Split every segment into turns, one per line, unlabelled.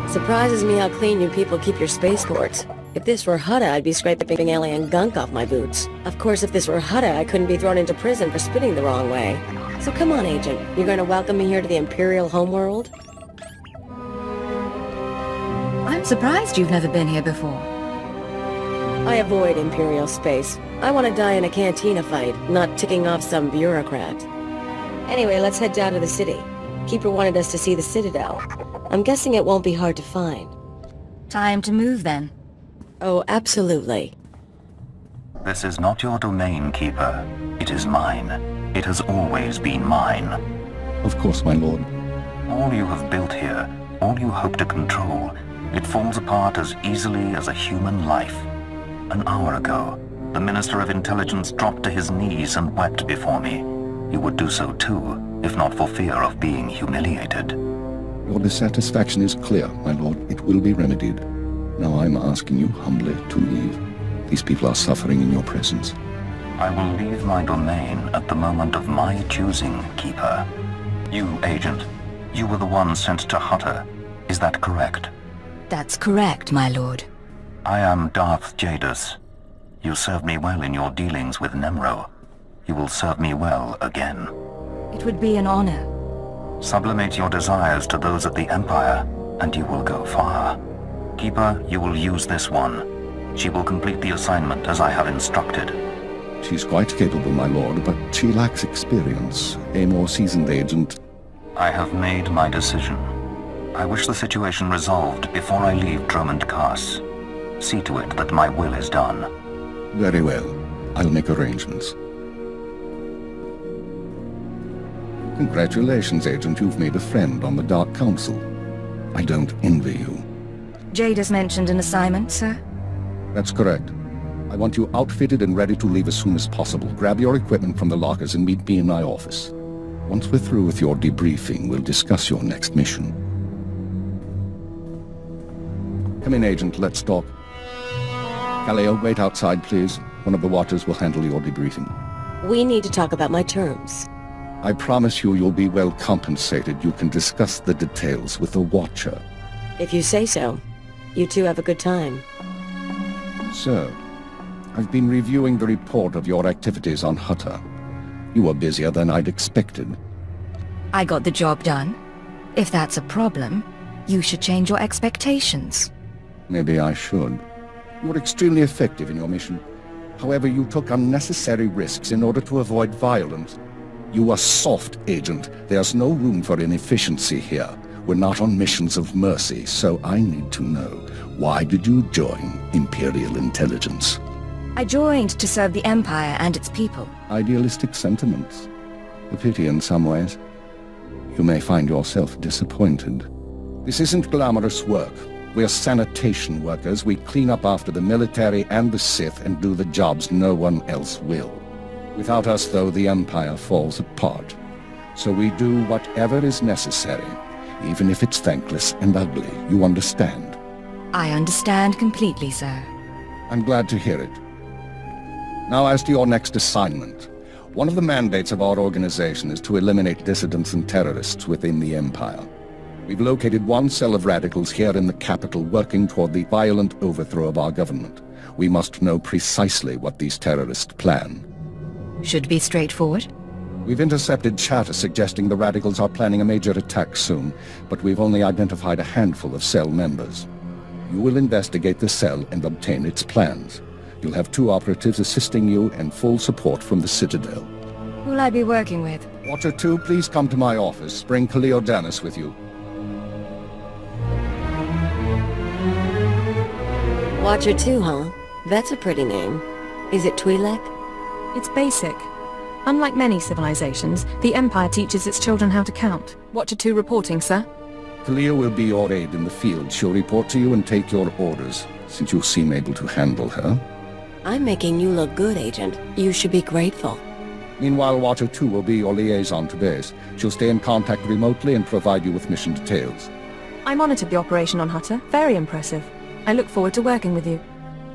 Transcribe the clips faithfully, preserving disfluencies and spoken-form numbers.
Surprises me how clean you people keep your spaceports. If this were Hutta, I'd be scraping alien gunk off my boots. Of course, if this were Hutta, I couldn't be thrown into prison for spitting the wrong way. So come on, Agent. You're going to welcome me here to the Imperial homeworld?
I'm surprised you've never been here before.
I avoid Imperial space. I want to die in a cantina fight, not ticking off some bureaucrat. Anyway, let's head down to the city. Keeper wanted us to see the Citadel. I'm guessing it won't be hard to find.
Time to move, then.
Oh, absolutely.
This is not your domain, Keeper. It is mine. It has always been mine.
Of course, my lord.
All you have built here, all you hope to control, it falls apart as easily as a human life. An hour ago, the Minister of Intelligence dropped to his knees and wept before me. You would do so too, if not for fear of being humiliated.
Your dissatisfaction is clear, my lord. It will be remedied. Now I'm asking you humbly to leave. These people are suffering in your presence.
I will leave my domain at the moment of my choosing, Keeper. You, Agent, you were the one sent to Hutta. Is that correct?
That's correct, my lord.
I am Darth Jadus. You served me well in your dealings with Nemro. You will serve me well again.
It would be an honor.
Sublimate your desires to those of the Empire, and you will go far. Keeper, you will use this one. She will complete the assignment as I have instructed.
She's quite capable, my lord, but she lacks experience. A more seasoned agent...
I have made my decision. I wish the situation resolved before I leave Dromund Kaas. See to it that my will is done.
Very well. I'll make arrangements. Congratulations, Agent. You've made a friend on the Dark Council. I don't envy you.
Jadus mentioned an assignment, sir?
That's correct. I want you outfitted and ready to leave as soon as possible. Grab your equipment from the lockers and meet me in my office. Once we're through with your debriefing, we'll discuss your next mission. Come in, Agent. Let's talk. Kaleo, wait outside, please. One of the Watchers will handle your debriefing.
We need to talk about my terms.
I promise you you'll be well compensated. You can discuss the details with the Watcher.
If you say so. You two have a good time.
Sir, I've been reviewing the report of your activities on Hutta. You were busier than I'd expected.
I got the job done. If that's a problem, you should change your expectations.
Maybe I should. You're extremely effective in your mission. However, you took unnecessary risks in order to avoid violence. You are soft, Agent. There's no room for inefficiency here. We're not on missions of mercy, so I need to know, why did you join Imperial Intelligence?
I joined to serve the Empire and its people.
Idealistic sentiments. A pity in some ways. You may find yourself disappointed. This isn't glamorous work. We're sanitation workers. We clean up after the military and the Sith and do the jobs no one else will. Without us, though, the Empire falls apart. So we do whatever is necessary, even if it's thankless and ugly. You understand?
I understand completely, sir.
I'm glad to hear it. Now, as to your next assignment. One of the mandates of our organization is to eliminate dissidents and terrorists within the Empire. We've located one cell of radicals here in the capital working toward the violent overthrow of our government. We must know precisely what these terrorists plan.
Should be straightforward.
We've intercepted chatter suggesting the radicals are planning a major attack soon, but we've only identified a handful of cell members. You will investigate the cell and obtain its plans. You'll have two operatives assisting you and full support from the Citadel.
Who'll I be working with?
Watcher two, please come to my office. Bring Kaleo Danis with you.
Watcher two, huh? That's a pretty name. Is it Twi'lek?
It's basic. Unlike many civilizations, the Empire teaches its children how to count. Watcher two reporting, sir.
Kaleo will be your aide in the field. She'll report to you and take your orders, since you seem able to handle her.
I'm making you look good, Agent. You should be grateful.
Meanwhile, Watcher two will be your liaison to base. She'll stay in contact remotely and provide you with mission details.
I monitored the operation on Hutta. Very impressive. I look forward to working with you.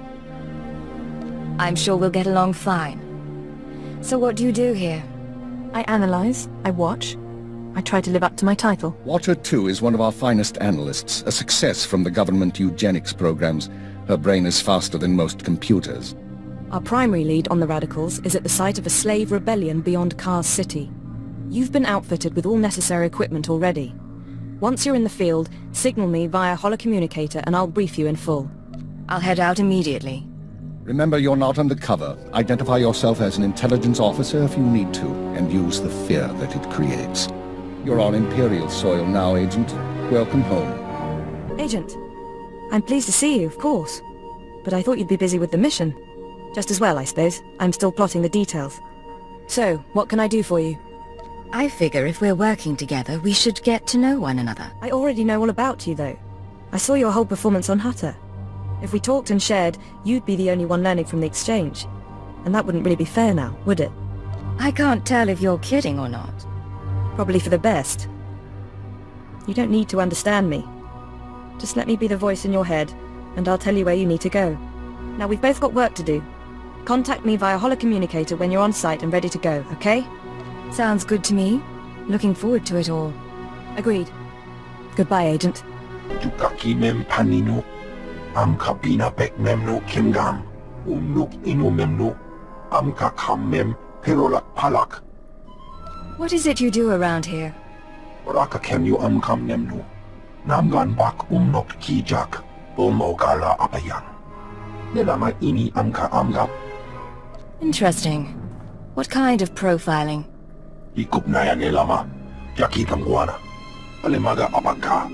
I'm sure we'll get along fine. So what do you do here?
I analyze, I watch, I try to live up to my title.
Watcher two is one of our finest analysts, a success from the government eugenics programs. Her brain is faster than most computers.
Our primary lead on the Radicals is at the site of a slave rebellion beyond Kars City. You've been outfitted with all necessary equipment already. Once you're in the field, signal me via holocommunicator and I'll brief you in full.
I'll head out immediately.
Remember, you're not undercover. Identify yourself as an intelligence officer if you need to, and use the fear that it creates. You're on Imperial soil now, Agent. Welcome home.
Agent, I'm pleased to see you, of course. But I thought you'd be busy with the mission. Just as well, I suppose. I'm still plotting the details. So, what can I do for you?
I figure if we're working together, we should get to know one another.
I already know all about you, though. I saw your whole performance on Hutter. If we talked and shared, you'd be the only one learning from the exchange. And that wouldn't really be fair now, would it?
I can't tell if you're kidding or not.
Probably for the best. You don't need to understand me. Just let me be the voice in your head, and I'll tell you where you need to go. Now, we've both got work to do. Contact me via holocommunicator when you're on site and ready to go, okay?
Sounds good to me. Looking forward to it all.
Agreed. Goodbye, Agent.
Tukaki mem panino. Am kabina pek memno kimgam. Umnuk inu memno. Am kakam mem perolak palak.
What is it you do around here?
Oraka kemyu am kam nemno. Namgan bak umnok kijak. Bomogala apayan. Nelama ini amka amgap.
Interesting. What kind of profiling?
Ikup na yan nelama. Yakitam guana. Alemaga apaka.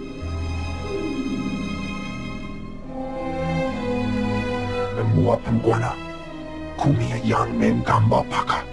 Memua pemguana. Kumia yang mem gamba paka.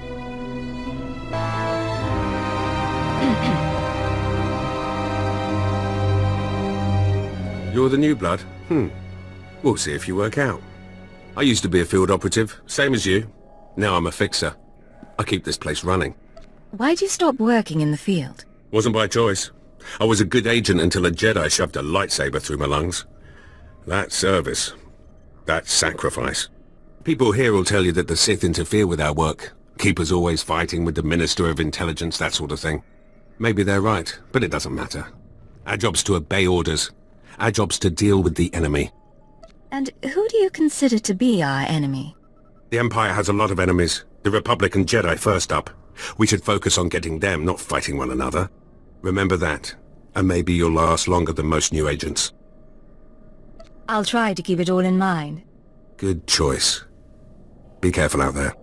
You're the new blood? Hmm. We'll see if you work out. I used to be a field operative, same as you. Now I'm a fixer. I keep this place running.
Why'd you stop working in the field?
Wasn't by choice. I was a good agent until a Jedi shoved a lightsaber through my lungs. That's service. That's sacrifice. People here will tell you that the Sith interfere with our work. Keep us always fighting with the Minister of Intelligence, that sort of thing. Maybe they're right, but it doesn't matter. Our job's to obey orders. Our job's to deal with the enemy.
And who do you consider to be our enemy?
The Empire has a lot of enemies. The Republic and Jedi first up. We should focus on getting them, not fighting one another. Remember that, and maybe you'll last longer than most new agents.
I'll try to keep it all in mind.
Good choice. Be careful out there.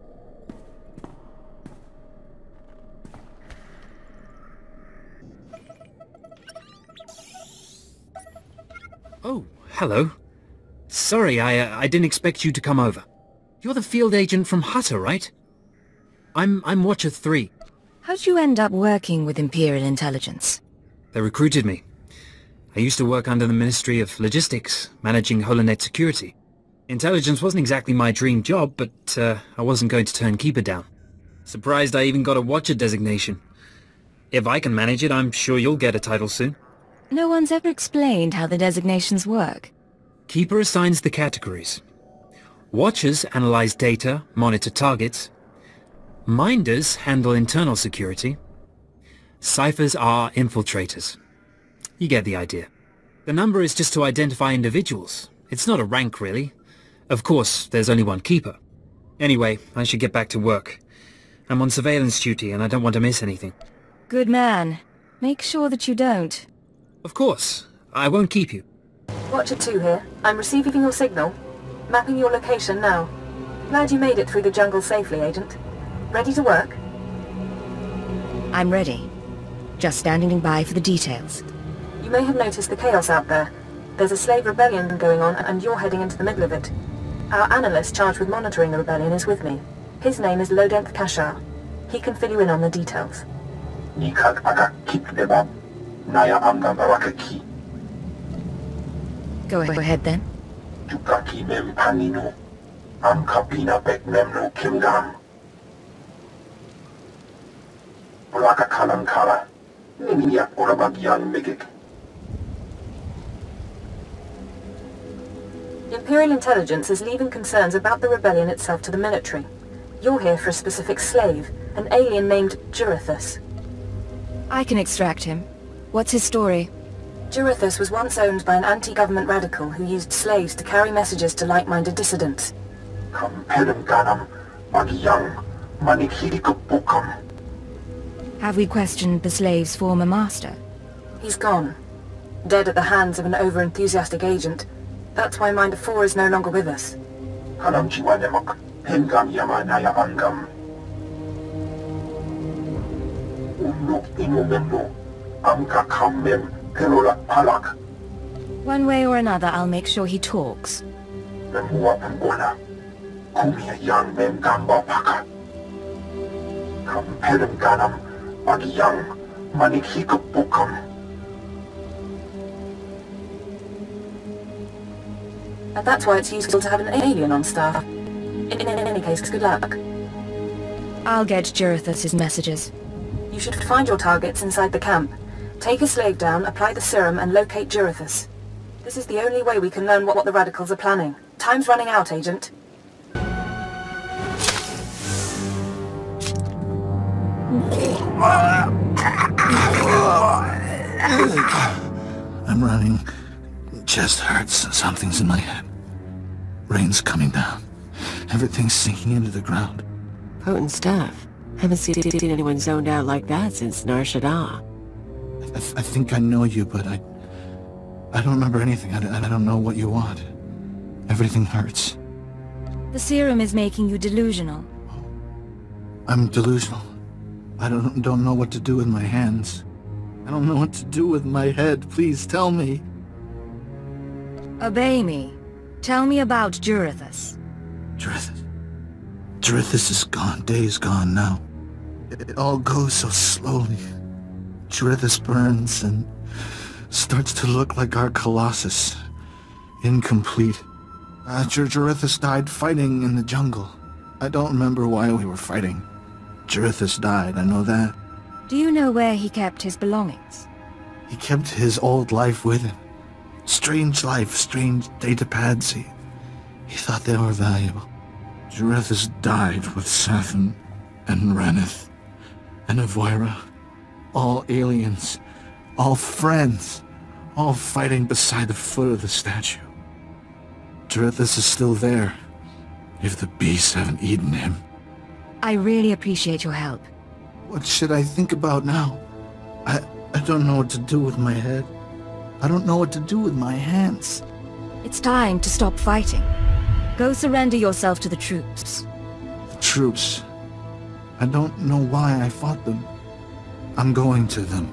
Oh, hello. Sorry, I uh, I didn't expect you to come over. You're the field agent from Hutter, right? I'm I'm Watcher three.
How'd you end up working with Imperial Intelligence?
They recruited me. I used to work under the Ministry of Logistics, managing Holonet security. Intelligence wasn't exactly my dream job, but uh, I wasn't going to turn Keeper down. Surprised I even got a Watcher designation. If I can manage it, I'm sure you'll get a title soon.
No one's ever explained how the designations work.
Keeper assigns the categories. Watchers analyze data, monitor targets. Minders handle internal security. Ciphers are infiltrators. You get the idea. The number is just to identify individuals. It's not a rank, really. Of course, there's only one Keeper. Anyway, I should get back to work. I'm on surveillance duty and I don't want to miss anything.
Good man. Make sure that you don't.
Of course. I won't keep you.
Watcher two here. I'm receiving your signal. Mapping your location now. Glad you made it through the jungle safely, Agent. Ready to work?
I'm ready. Just standing by for the details.
You may have noticed the chaos out there. There's a slave rebellion going on and you're heading into the middle of it. Our analyst charged with monitoring the rebellion is with me. His name is Lodenth Kashar. He can fill you in on the details.
Nikak aga kip debab. Naya amga barakaki.
Go ahead then.
Tukaki mem panino. Am kapina pek memno kimgam. Oraka kalankara. Nimiyak orabagian megik.
Imperial Intelligence is leaving concerns about the rebellion itself to the military. You're here for a specific slave, an alien named Jurathus.
I can extract him. What's his story?
Jurithus was once owned by an anti-government radical who used slaves to carry messages to like-minded dissidents.
Have we questioned the slave's former master?
He's gone. Dead at the hands of an over-enthusiastic agent. That's why Minder four is no longer with us.
One way or another, I'll make sure he talks.
And that's why it's useful to have an alien on staff. In, in, in any case, good luck.
I'll get Jurithus' messages.
You should find your targets inside the camp. Take a slave down, apply the serum, and locate Jurithus. This is the only way we can learn what, what the radicals are planning. Time's running out, Agent.
I'm running. Chest hurts. Something's in my head. Rain's coming down. Everything's sinking into the ground.
Potent stuff. Haven't seen anyone zoned out like that since Nar Shaddaa.
I, th I think I know you, but I... I don't remember anything. I, I don't know what you want. Everything hurts.
The serum is making you delusional.
I'm delusional. I don't, don't know what to do with my hands. I don't know what to do with my head. Please tell me.
Obey me. Tell me about Jurithus.
Jurithus. Jurithus is gone. Day is gone now. It, it all goes so slowly. Jurithus burns and starts to look like our Colossus. Incomplete. Uh, Jur Jurithus died fighting in the jungle. I don't remember why we were fighting. Jurithus died, I know that.
Do you know where he kept his belongings?
He kept his old life with him. Strange life, strange datapads. He, he thought they were valuable. Jurithus died with Sathan and Ranith and Avoira. All aliens, all friends, all fighting beside the foot of the statue. Jurithus is still there, if the beasts haven't eaten him.
I really appreciate your help.
What should I think about now? I, I don't know what to do with my head. I don't know what to do with my hands.
It's time to stop fighting. Go surrender yourself to the troops.
The troops? I don't know why I fought them. I'm going to them.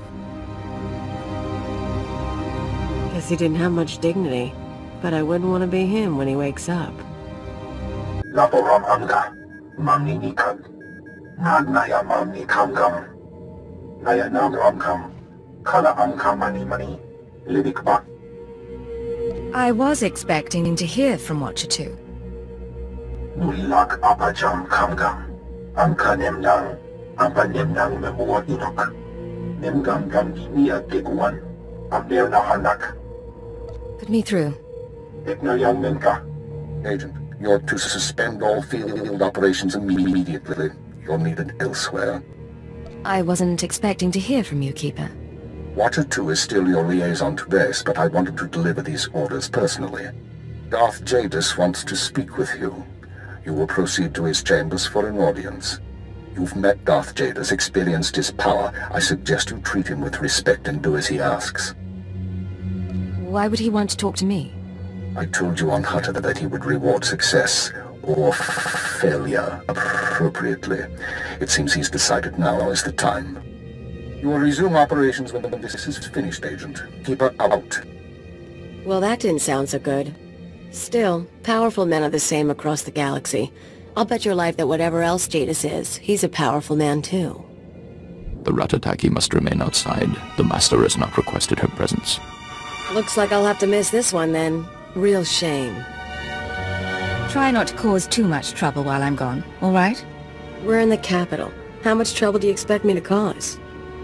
Guess he didn't have much dignity, but I wouldn't want to be him when he wakes up.
Laporam anga, mamni nikad, naya mamni kamgam, naya nagam kam, kala amkam mani mani, lidik ba.
I was expecting to hear from Watcher two.
Mulak apajam kamgam, amka nemnang, ampa nemnang memuat inok, nemgam gam dinia kekuan, amdeo na hanak.
Put me through.
Ekna yang menka.
Agent, you're to suspend all field operations immediately. You're needed elsewhere.
I wasn't expecting to hear from you, Keeper.
Watcher two is still your liaison to base, but I wanted to deliver these orders personally. Darth Jadus wants to speak with you. You will proceed to his chambers for an audience. You've met Darth Jadus, experienced his power. I suggest you treat him with respect and do as he asks.
Why would he want to talk to me?
I told you on Hutta that he would reward success, or failure, appropriately. It seems he's decided now is the time. You will resume operations when this is finished, Agent. Keep her out.
Well, that didn't sound so good. Still, powerful men are the same across the galaxy. I'll bet your life that whatever else Jadus is, he's a powerful man too.
The Ratataki must remain outside. The Master has not requested her presence.
Looks like I'll have to miss this one then. Real shame.
Try not to cause too much trouble while I'm gone, all right?
We're in the capital. How much trouble do you expect me to cause?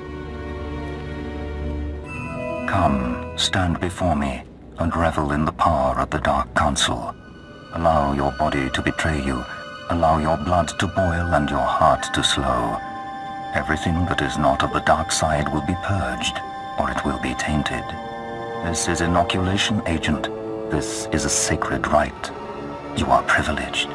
Come, stand before me, and revel in the power of the Dark Council. Allow your body to betray you. Allow your blood to boil and your heart to slow. Everything that is not of the dark side will be purged, or it will be tainted. This is inoculation, Agent. This is a sacred rite. You are privileged.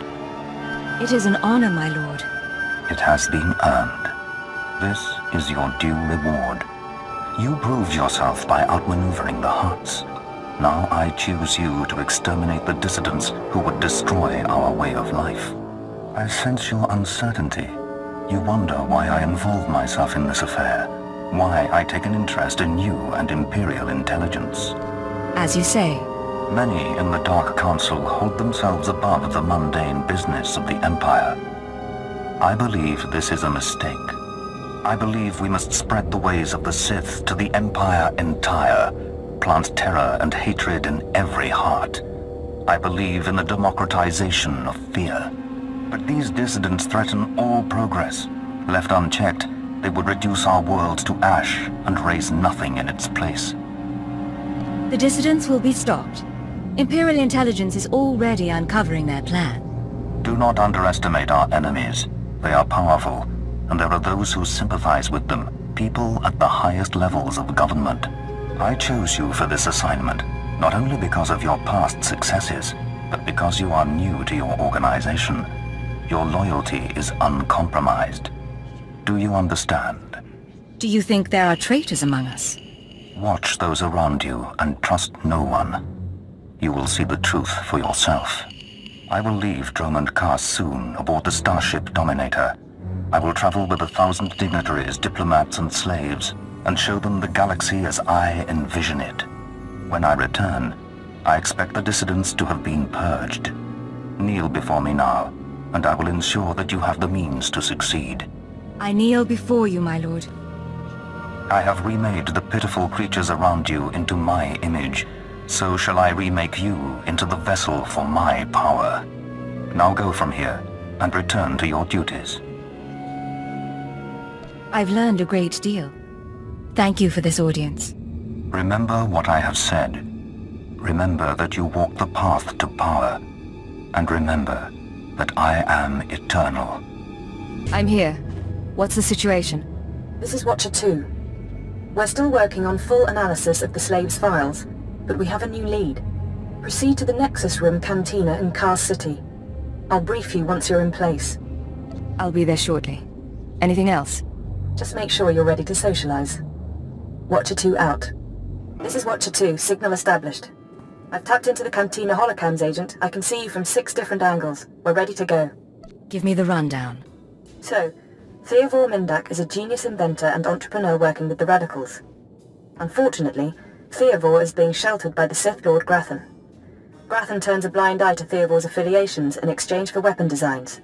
It is an honor, my lord.
It has been earned. This is your due reward. You proved yourself by outmaneuvering the Hutts. Now I choose you to exterminate the dissidents who would destroy our way of life. I sense your uncertainty. You wonder why I involve myself in this affair, why I take an interest in you and Imperial intelligence.
As you say.
Many in the Dark Council hold themselves above the mundane business of the Empire. I believe this is a mistake. I believe we must spread the ways of the Sith to the Empire entire, plant terror and hatred in every heart. I believe in the democratization of fear. But these dissidents threaten all progress. Left unchecked, they would reduce our world to ash and raise nothing in its place.
The dissidents will be stopped. Imperial intelligence is already uncovering their plan.
Do not underestimate our enemies. They are powerful, and there are those who sympathize with them, people at the highest levels of government. I chose you for this assignment, not only because of your past successes, but because you are new to your organization. Your loyalty is uncompromised. Do you understand?
Do you think there are traitors among us?
Watch those around you and trust no one. You will see the truth for yourself. I will leave Dromund Kaas soon aboard the starship Dominator. I will travel with a thousand dignitaries, diplomats and slaves, and show them the galaxy as I envision it. When I return, I expect the dissidents to have been purged. Kneel before me now, and I will ensure that you have the means to succeed.
I kneel before you, my lord.
I have remade the pitiful creatures around you into my image. So shall I remake you into the vessel for my power. Now go from here, and return to your duties.
I've learned a great deal. Thank you for this audience.
Remember what I have said. Remember that you walk the path to power. And remember that I am eternal.
I'm here. What's the situation?
This is Watcher two. We're still working on full analysis of the slaves' files, but we have a new lead. Proceed to the Nexus Room Cantina in Kaas City. I'll brief you once you're in place.
I'll be there shortly. Anything else?
Just make sure you're ready to socialize. Watcher two out. This is Watcher two, signal established. I've tapped into the Cantina holocams, Agent. I can see you from six different angles. We're ready to go.
Give me the rundown.
So, Theodore Mindak is a genius inventor and entrepreneur working with the Radicals. Unfortunately, Theodore is being sheltered by the Sith Lord Grathan. Grathan turns a blind eye to Theodore's affiliations in exchange for weapon designs.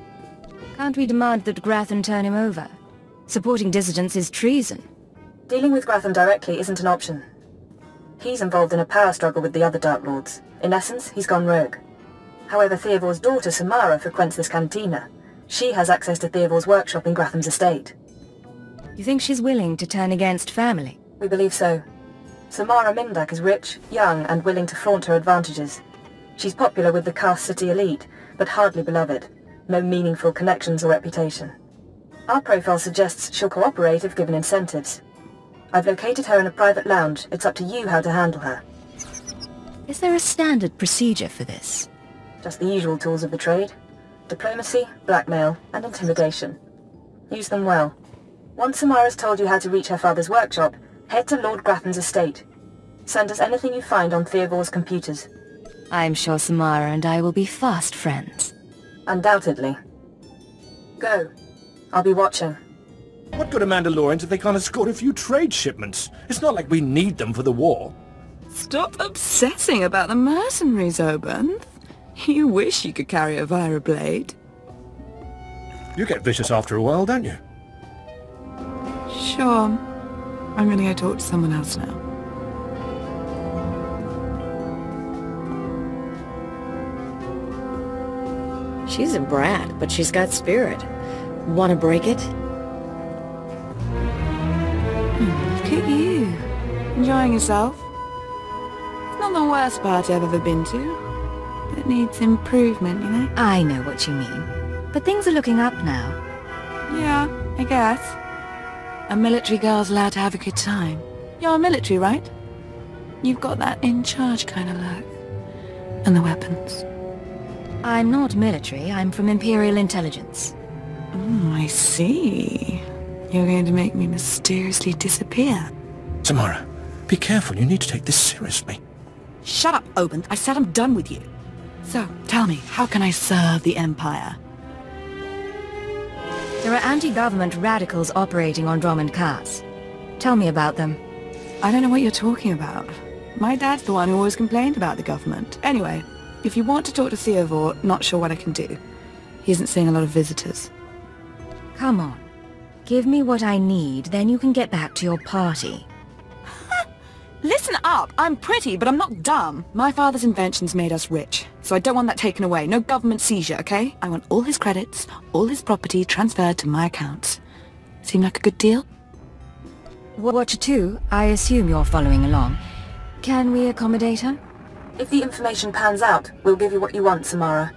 Can't we demand that Grathan turn him over? Supporting dissidents is treason.
Dealing with Grathan directly isn't an option. He's involved in a power struggle with the other Dark Lords. In essence, he's gone rogue. However, Theodore's daughter Samara frequents this cantina. She has access to Theodore's workshop in Grathan's estate.
You think she's willing to turn against family?
We believe so. Samara Mindak is rich, young, and willing to flaunt her advantages. She's popular with the Kaas City elite, but hardly beloved. No meaningful connections or reputation. Our profile suggests she'll cooperate if given incentives. I've located her in a private lounge. It's up to you how to handle her.
Is there a standard procedure for this?
Just the usual tools of the trade. Diplomacy, blackmail, and intimidation. Use them well. Once Samara's told you how to reach her father's workshop, head to Lord Grathan's estate. Send us anything you find on Theodore's computers.
I'm sure Samara and I will be fast friends.
Undoubtedly. Go. I'll be watching.
What good are Mandalorians if they can't escort a few trade shipments? It's not like we need them for the war.
Stop obsessing about the mercenaries, Obanth. You wish you could carry a Vira blade.
You get vicious after a while, don't you?
Sure. I'm gonna go talk to someone else now.
She's a brat, but she's got spirit. Wanna break it?
Look at you. Enjoying yourself? It's not the worst party I've ever been to. It needs improvement, you know?
I know what you mean. But things are looking up now.
Yeah, I guess. A military girl's allowed to have a good time. You're military, right? You've got that in-charge kind of look. And the weapons.
I'm not military, I'm from Imperial Intelligence.
Oh, I see. You're going to make me mysteriously disappear.
Samara, be careful, you need to take this seriously.
Shut up, Oben. I said I'm done with you. So, tell me, how can I serve the Empire?
There are anti-government radicals operating on Drummond Kaas. Tell me about them.
I don't know what you're talking about. My dad's the one who always complained about the government. Anyway, if you want to talk to Theovore, not sure what I can do. He isn't seeing a lot of visitors.
Come on. Give me what I need, then you can get back to your party.
Listen up! I'm pretty, but I'm not dumb. My father's inventions made us rich, so I don't want that taken away. No government seizure, okay? I want all his credits, all his property transferred to my accounts. Seem like a good deal?
Watcher two, I assume you're following along. Can we accommodate her?
If the information pans out, we'll give you what you want, Samara.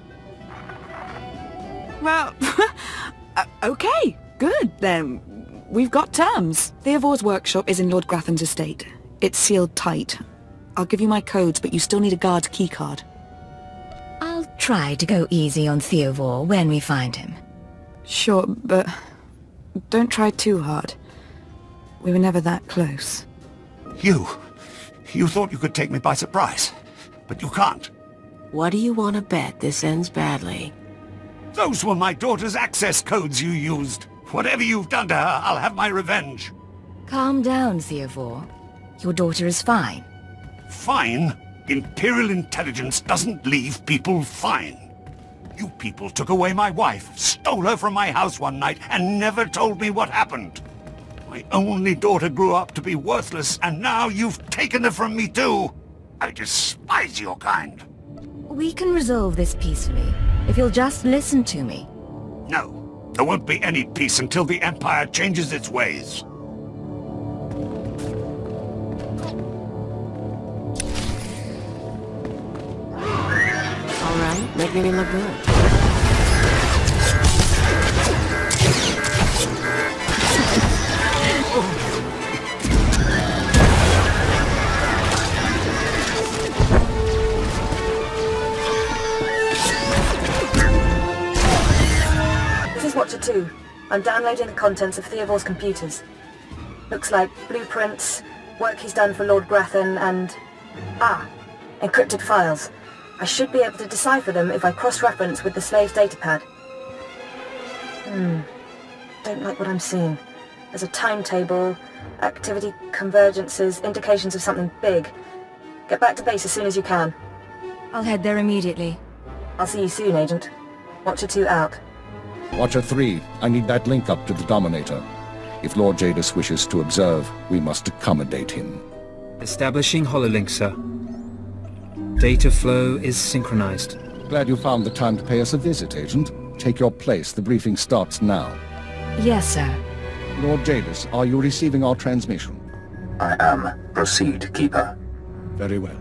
Well, uh, okay, good, then. We've got terms. Theovore's workshop is in Lord Grathan's estate. It's sealed tight. I'll give you my codes, but you still need a guard's keycard.
I'll try to go easy on Theovore when we find him.
Sure, but don't try too hard. We were never that close.
You... you thought you could take me by surprise, but you can't.
What do you want to bet this ends badly?
Those were my daughter's access codes you used. Whatever you've done to her, I'll have my revenge.
Calm down, Theovore. Your daughter is fine.
Fine? Imperial Intelligence doesn't leave people fine. You people took away my wife, stole her from my house one night, and never told me what happened. My only daughter grew up to be worthless, and now you've taken her from me too. I despise your kind.
We can resolve this peacefully, if you'll just listen to me.
No, there won't be any peace until the Empire changes its ways.
All right, make me look good.
This is Watcher two. I'm downloading the contents of Theovore's computers. Looks like blueprints, work he's done for Lord Grathan, and... ah, encrypted files. I should be able to decipher them if I cross-reference with the slave's datapad. Hmm. Don't like what I'm seeing. There's a timetable, activity convergences, indications of something big. Get back to base as soon as you can.
I'll head there immediately.
I'll see you soon, Agent. Watcher two out.
Watcher three, I need that link up to the Dominator. If Lord Jadis wishes to observe, we must accommodate him.
Establishing hololink, sir. Data flow is synchronized.
Glad you found the time to pay us a visit, Agent. Take your place. The briefing starts now.
Yes, sir.
Lord Jadis, are you receiving our transmission?
I am. Proceed, Keeper.
Very well.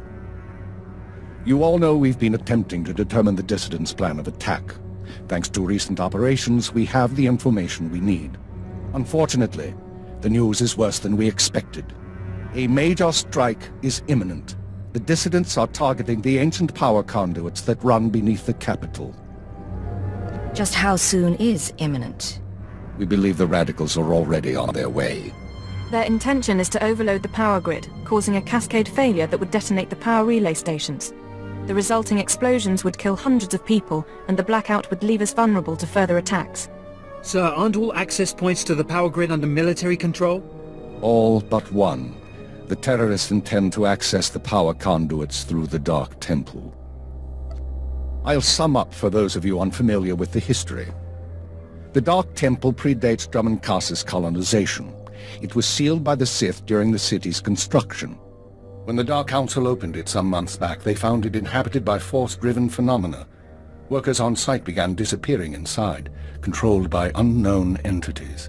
You all know we've been attempting to determine the dissidents' plan of attack. Thanks to recent operations, we have the information we need. Unfortunately, the news is worse than we expected. A major strike is imminent. The dissidents are targeting the ancient power conduits that run beneath the capital.
Just how soon is imminent?
We believe the radicals are already on their way.
Their intention is to overload the power grid, causing a cascade failure that would detonate the power relay stations. The resulting explosions would kill hundreds of people, and the blackout would leave us vulnerable to further attacks.
Sir, aren't all access points to the power grid under military control?
All but one. The terrorists intend to access the power conduits through the Dark Temple. I'll sum up for those of you unfamiliar with the history. The Dark Temple predates Drummond Kaas's colonization. It was sealed by the Sith during the city's construction. When the Dark Council opened it some months back, they found it inhabited by force-driven phenomena. Workers on site began disappearing inside, controlled by unknown entities.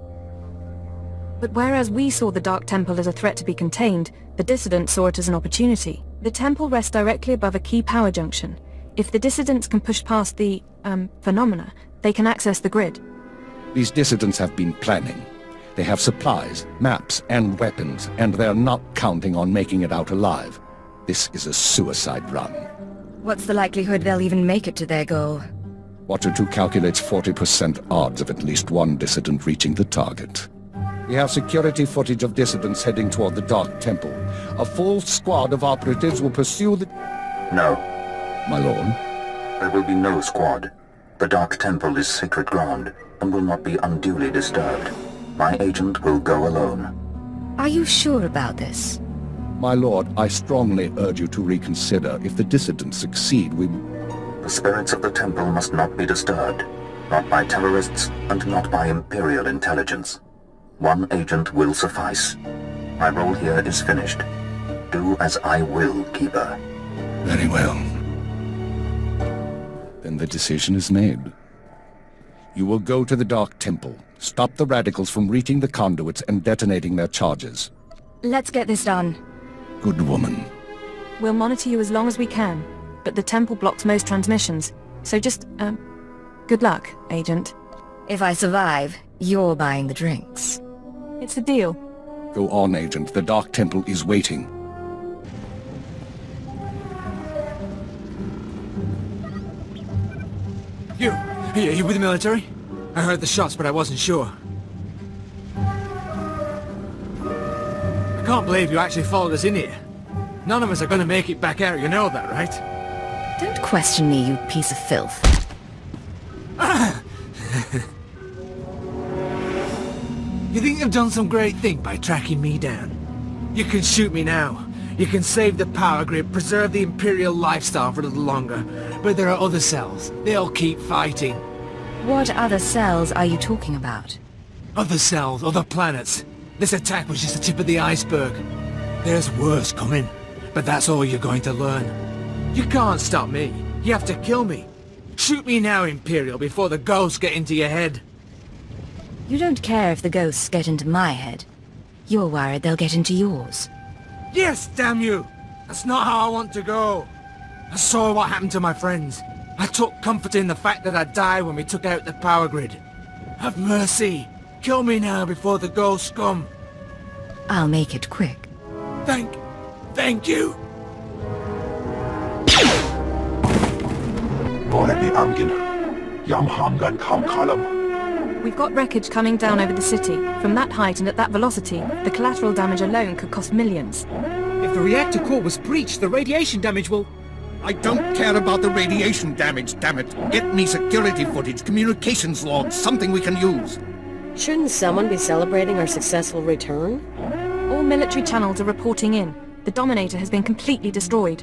But whereas we saw the Dark Temple as a threat to be contained, the dissidents saw it as an opportunity. The temple rests directly above a key power junction. If the dissidents can push past the, um, phenomena, they can access the grid.
These dissidents have been planning. They have supplies, maps, and weapons, and they're not counting on making it out alive. This is a suicide run.
What's the likelihood they'll even make it to their goal?
Watcher two calculates forty percent odds of at least one dissident reaching the target. We have security footage of dissidents heading toward the Dark Temple. A full squad of operatives will pursue the...
No.
My lord?
There will be no squad. The Dark Temple is sacred ground and will not be unduly disturbed. My agent will go alone.
Are you sure about this?
My lord, I strongly urge you to reconsider. If the dissidents succeed, we...
The spirits of the temple must not be disturbed. Not by terrorists, and not by Imperial intelligence. One agent will suffice. My role here is finished. Do as I will, Keeper.
Very well. Then the decision is made. You will go to the Dark Temple, stop the radicals from reaching the conduits and detonating their charges.
Let's get this done.
Good woman.
We'll monitor you as long as we can, but the temple blocks most transmissions. So just, um, good luck, Agent.
If I survive, you're buying the drinks.
It's a deal.
Go on, Agent. The Dark Temple is waiting.
You! Hey, are you with the military? I heard the shots, but I wasn't sure. I can't believe you actually followed us in here. None of us are gonna make it back out, you know that, right?
Don't question me, you piece of filth.
You think you've done some great thing by tracking me down? You can shoot me now. You can save the power grid, preserve the Imperial lifestyle for a little longer. But there are other cells. They'll keep fighting.
What other cells are you talking about?
Other cells, other planets. This attack was just the tip of the iceberg. There's worse coming, but that's all you're going to learn. You can't stop me. You have to kill me. Shoot me now, Imperial, before the ghosts get into your head.
You don't care if the ghosts get into my head. You're worried they'll get into yours.
Yes, damn you! That's not how I want to go. I saw what happened to my friends. I took comfort in the fact that I died when we took out the power grid. Have mercy. Kill me now before the ghosts come.
I'll make it quick.
Thank... thank you.
We've got wreckage coming down over the city. From that height and at that velocity, the collateral damage alone could cost millions.
If the reactor core was breached, the radiation damage will...
I don't care about the radiation damage, damn it. Get me security footage, communications logs, something we can use.
Shouldn't someone be celebrating our successful return?
All military channels are reporting in. The Dominator has been completely destroyed.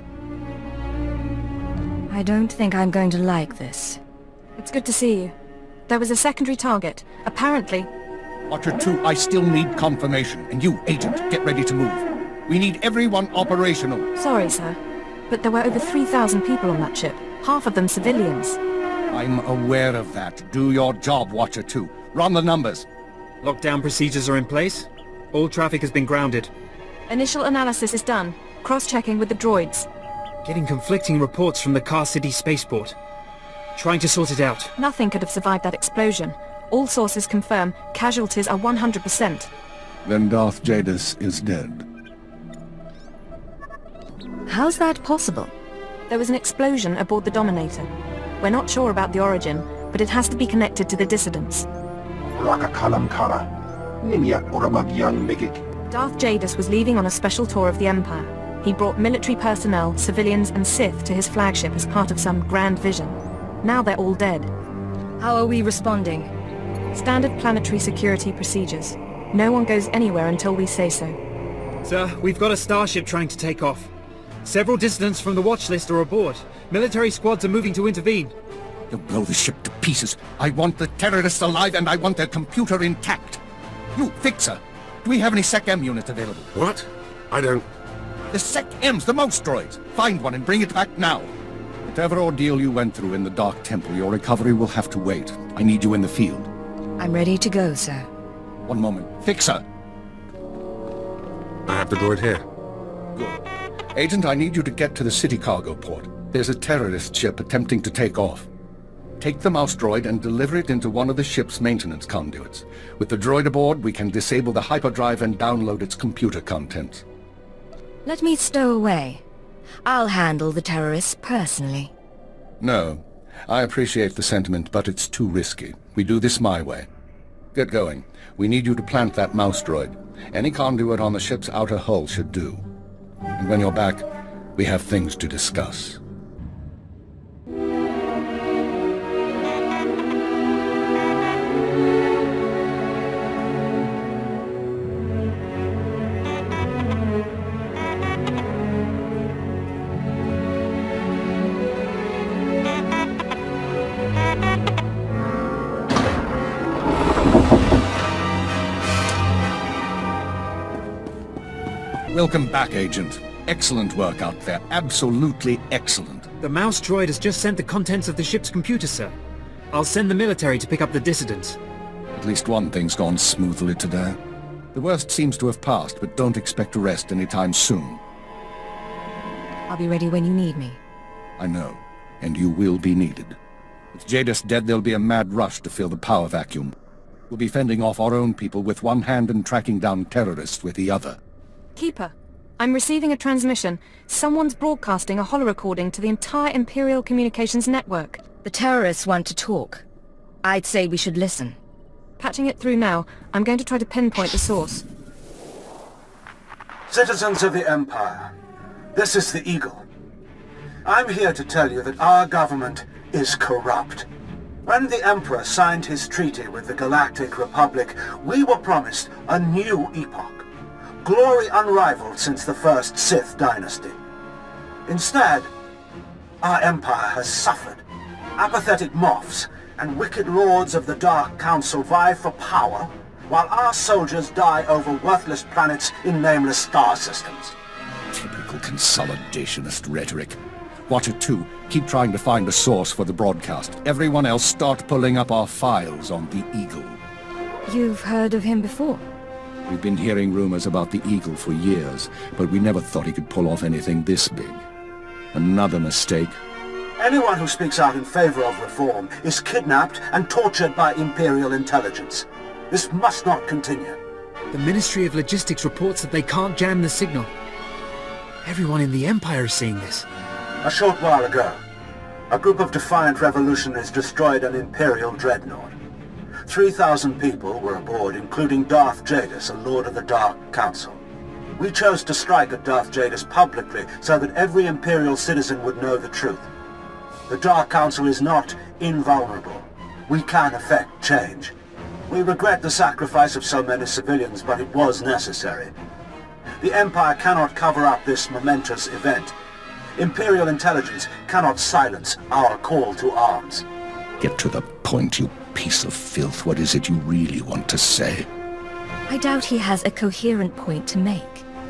I don't think I'm going to like this.
It's good to see you. There was a secondary target. Apparently...
Watcher two, I still need confirmation. And you, Agent, get ready to move. We need everyone operational.
Sorry, sir. But there were over three thousand people on that ship. Half of them civilians.
I'm aware of that. Do your job, Watcher two. Run the numbers.
Lockdown procedures are in place. All traffic has been grounded.
Initial analysis is done. Cross-checking with the droids.
Getting conflicting reports from the Car City spaceport. Trying to sort it out.
Nothing could have survived that explosion. All sources confirm casualties are one hundred percent.
Then Darth Jadus is dead.
How's that possible?
There was an explosion aboard the Dominator. We're not sure about the origin, but it has to be connected to the dissidents. Darth Jadus was leaving on a special tour of the Empire. He brought military personnel, civilians and Sith to his flagship as part of some grand vision. Now they're all dead.
How are we responding?
Standard planetary security procedures. No one goes anywhere until we say so.
Sir, we've got a starship trying to take off. Several dissidents from the watch list are aboard. Military squads are moving to intervene.
You'll blow the ship to pieces. I want the terrorists alive and I want their computer intact. You, Fixer, do we have any Sec-M units available?
What? I don't...
The Sec-Ms, the most droids. Find one and bring it back now. Whatever ordeal you went through in the Dark Temple, your recovery will have to wait. I need you in the field.
I'm ready to go, sir.
One moment. Fixer!
I have the droid here.
Good. Agent, I need you to get to the city cargo port. There's a terrorist ship attempting to take off. Take the mouse droid and deliver it into one of the ship's maintenance conduits. With the droid aboard, we can disable the hyperdrive and download its computer contents.
Let me stow away. I'll handle the terrorists personally.
No. I appreciate the sentiment, but it's too risky. We do this my way. Get going. We need you to plant that mouse droid. Any conduit on the ship's outer hull should do. And when you're back, we have things to discuss. Welcome back, Agent. Excellent work out there. Absolutely excellent.
The mouse droid has just sent the contents of the ship's computer, sir. I'll send the military to pick up the dissidents.
At least one thing's gone smoothly today. The worst seems to have passed, but don't expect to rest anytime soon.
I'll be ready when you need me.
I know, and you will be needed. With Jadis dead, there'll be a mad rush to fill the power vacuum. We'll be fending off our own people with one hand and tracking down terrorists with the other.
Keeper, I'm receiving a transmission. Someone's broadcasting a holo-recording to the entire Imperial Communications network.
The terrorists want to talk. I'd say we should listen.
Patching it through now. I'm going to try to pinpoint the source.
Citizens of the Empire, this is the Eagle. I'm here to tell you that our government is corrupt. When the Emperor signed his treaty with the Galactic Republic, we were promised a new epoch. Glory unrivaled since the first Sith dynasty. Instead, our empire has suffered. Apathetic moffs and wicked lords of the Dark Council vie for power, while our soldiers die over worthless planets in nameless star systems.
Typical consolidationist rhetoric. Watcher two, keep trying to find a source for the broadcast. Everyone else start pulling up our files on the Eagle.
You've heard of him before?
We've been hearing rumors about the Eagle for years, but we never thought he could pull off anything this big. Another mistake.
Anyone who speaks out in favor of reform is kidnapped and tortured by Imperial intelligence. This must not continue.
The Ministry of Logistics reports that they can't jam the signal. Everyone in the Empire is seeing this.
A short while ago, a group of defiant revolutionaries destroyed an Imperial dreadnought. Three thousand people were aboard, including Darth Jadis, a Lord of the Dark Council. We chose to strike at Darth Jadis publicly so that every Imperial citizen would know the truth. The Dark Council is not invulnerable. We can effect change. We regret the sacrifice of so many civilians, but it was necessary. The Empire cannot cover up this momentous event. Imperial intelligence cannot silence our call to arms.
Get to the point, you piece of filth. What is it you really want to say?
I doubt he has a coherent point to make.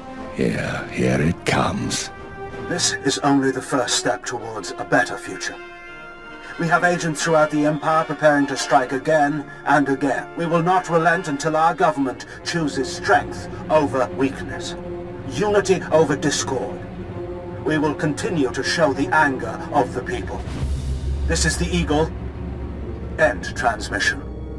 Here, here it comes.
This is only the first step towards a better future. We have agents throughout the Empire preparing to strike again and again. We will not relent until our government chooses strength over weakness, unity over discord. We will continue to show the anger of the people. This is the Eagle. End transmission.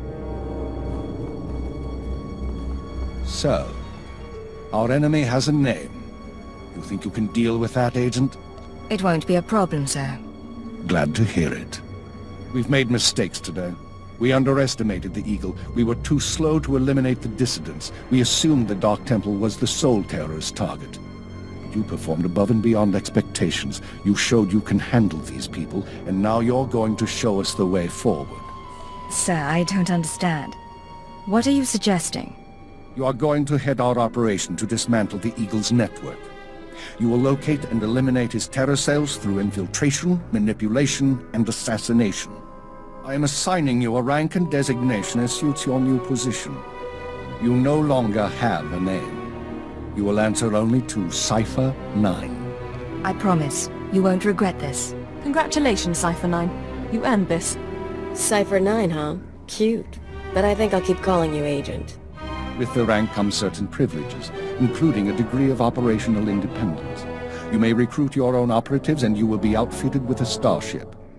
So, our enemy has a name. You think you can deal with that, Agent?
It won't be a problem, sir.
Glad to hear it. We've made mistakes today. We underestimated the Eagle. We were too slow to eliminate the dissidents. We assumed the Dark Temple was the sole terrorist target. You performed above and beyond expectations. You showed you can handle these people, and now you're going to show us the way forward.
Sir, I don't understand. What are you suggesting?
You are going to head our operation to dismantle the Eagle's network. You will locate and eliminate his terror cells through infiltration, manipulation, and assassination. I am assigning you a rank and designation as suits your new position. You no longer have a name. You will answer only to Cypher nine.
I promise, you won't regret this.
Congratulations, Cypher nine. You earned this.
Cypher nine, huh? Cute. But I think I'll keep calling you Agent.
With the rank comes certain privileges, including a degree of operational independence. You may recruit your own operatives, and you will be outfitted with a starship.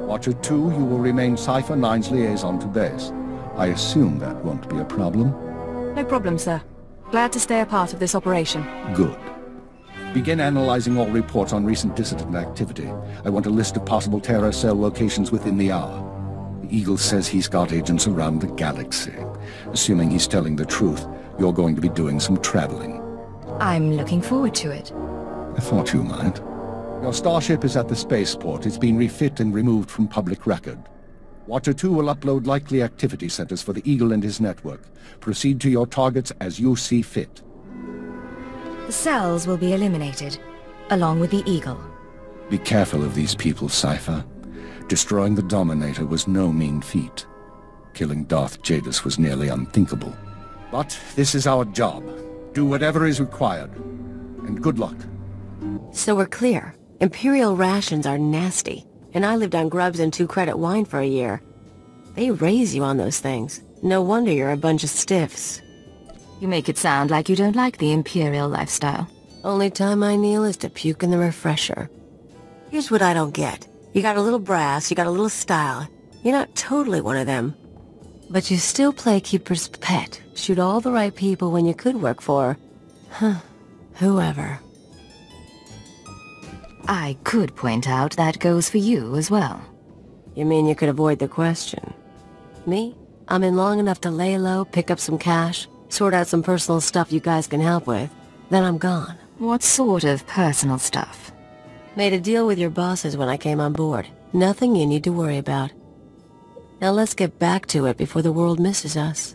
Watcher two, you will remain Cipher nine's liaison to base. I assume that won't be a problem.
No problem, sir. Glad to stay a part of this operation.
Good. Begin analyzing all reports on recent dissident activity. I want a list of possible terror cell locations within the hour. The Eagle says he's got agents around the galaxy. Assuming he's telling the truth, you're going to be doing some traveling.
I'm looking forward to it.
I thought you might. Your starship is at the spaceport. It's been refit and removed from public record. Watcher two will upload likely activity centers for the Eagle and his network. Proceed to your targets as you see fit.
The cells will be eliminated, along with the Eagle.
Be careful of these people, Cipher. Destroying the Dominator was no mean feat. Killing Darth Jadus was nearly unthinkable. But this is our job. Do whatever is required. And good luck.
So we're clear. Imperial rations are nasty, and I lived on grubs and two-credit wine for a year. They raise you on those things. No wonder you're a bunch of stiffs.
You make it sound like you don't like the Imperial lifestyle.
Only time I kneel is to puke in the refresher. Here's what I don't get. You got a little brass, you got a little style. You're not totally one of them. But you still play keeper's pet. Shoot all the right people when you could work for... Huh. Whoever.
I could point out that goes for you as well.
You mean you could avoid the question? Me? I'm in long enough to lay low, pick up some cash, sort out some personal stuff you guys can help with. Then I'm gone.
What sort of personal stuff?
Made a deal with your bosses when I came on board. Nothing you need to worry about. Now let's get back to it before the world misses us.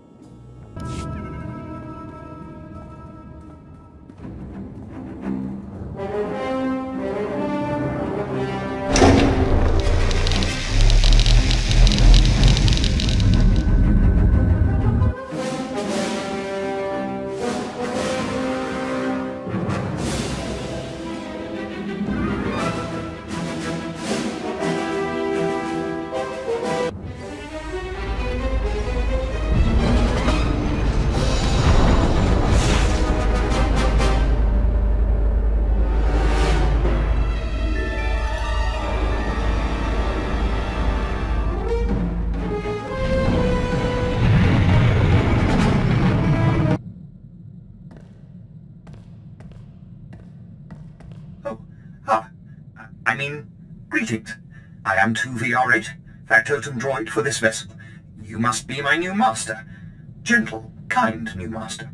I mean, greetings. I am two V R eight, factotum droid for this vessel. You must be my new master. Gentle, kind new master.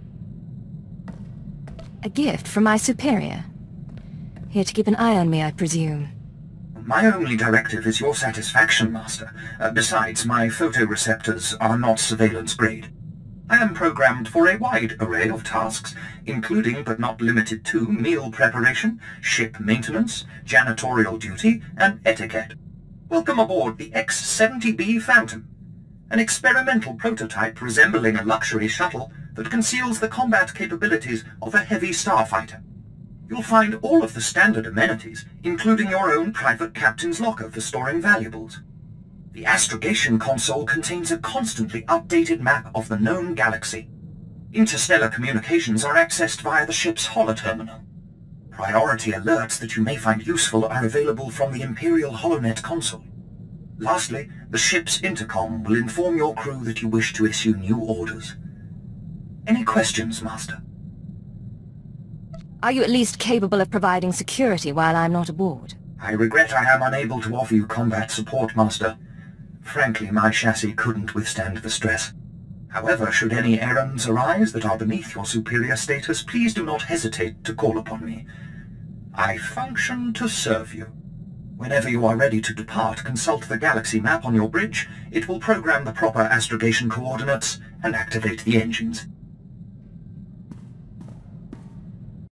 A gift from my superior. Here to keep an eye on me, I presume.
My only directive is your satisfaction, master. Uh, besides, my photoreceptors are not surveillance grade. I am programmed for a wide array of tasks, including but not limited to meal preparation, ship maintenance, janitorial duty, and etiquette. Welcome aboard the X seventy B Phantom, an experimental prototype resembling a luxury shuttle that conceals the combat capabilities of a heavy starfighter. You'll find all of the standard amenities, including your own private captain's locker for storing valuables. The astrogation console contains a constantly updated map of the known galaxy. Interstellar communications are accessed via the ship's holoterminal. Priority alerts that you may find useful are available from the Imperial HoloNet console. Lastly, the ship's intercom will inform your crew that you wish to issue new orders. Any questions, Master?
Are you at least capable of providing security while I'm not aboard?
I regret I am unable to offer you combat support, Master. Frankly, my chassis couldn't withstand the stress. However, should any errands arise that are beneath your superior status, please do not hesitate to call upon me. I function to serve you. Whenever you are ready to depart, consult the galaxy map on your bridge. It will program the proper astrogation coordinates and activate the engines.